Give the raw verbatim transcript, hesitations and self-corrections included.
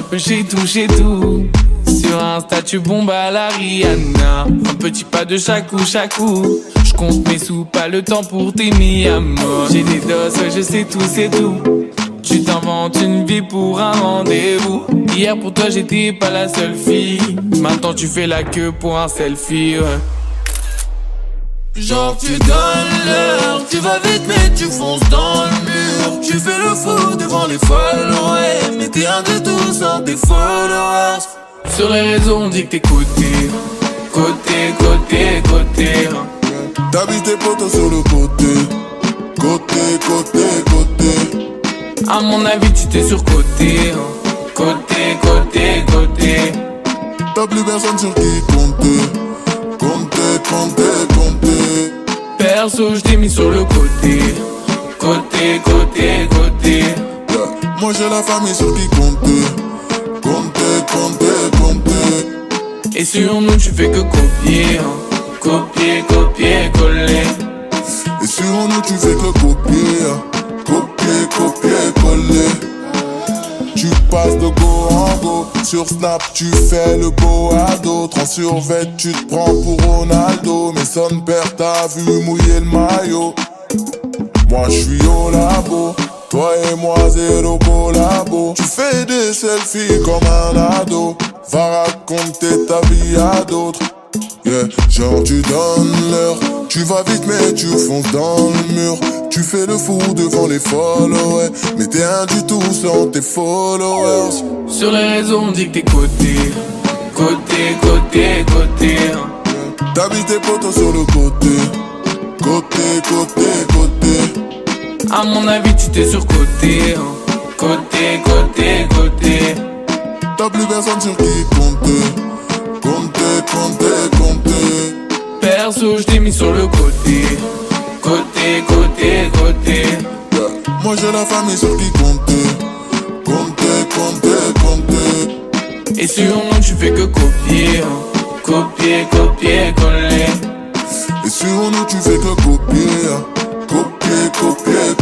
peu chez tout, chez tout. Sur Insta tu bombes à la Rihanna. Un petit pas de chaque coup, chaque coup. Je compte mes sous, pas le temps pour t'aimer à mort. J'ai des doses, ouais, je sais tout, c'est tout. Tu t'inventes une vie pour un rendez-vous. Hier pour toi j'étais pas la seule fille. Maintenant tu fais la queue pour un selfie, ouais. Genre tu donnes l'heure, tu vas vite mais tu fonces dans le mur. Tu fais le fou devant les followers, mais t'es un de tous sans tes followers. Sur les réseaux on dit que t'es côté, côté, côté, côté. T'habites tes potos sur le côté, côté, côté, côté. À mon avis tu t'es surcoté, côté, côté, côté. T'as plus personne sur qui compter, compter, compter, compter. Perso je t'ai mis sur le côté, côté, côté, côté. Yeah. Moi j'ai la famille sur qui compter, compter, compter, compter. Et sur nous tu fais que copier, copier, copier, coller. Et sur nous tu fais que copier, copier, copier, coller. Tu passes de go en go, sur Snap tu fais le beau ado. Trans survêt tu te prends pour Ronaldo, mais son père t'a vu mouiller le maillot. Moi je suis au labo, toi et moi zéro collabo. Tu fais des selfies comme un ado, va raconter ta vie à d'autres. Yeah, genre tu donnes l'heure, tu vas vite mais tu fonces dans le mur. Tu fais le fou devant les followers, mais t'es un du tout sans tes followers. Sur les réseaux on dit que t'es côté, côté, côté, côté. T'habites tes potos sur le côté, côté, côté, côté. À mon avis tu t'es surcoté, côté, côté, côté. T'as plus personne sur qui compter, compter, compter, compter. Perso je t'ai mis sur le côté, côté, côté, côté. Yeah. Moi j'ai la famille sur qui compter, compter, compter, compter. Et sur nous tu fais que copier, copier, copier, coller. Et sur nous tu fais que copier, copier, copier,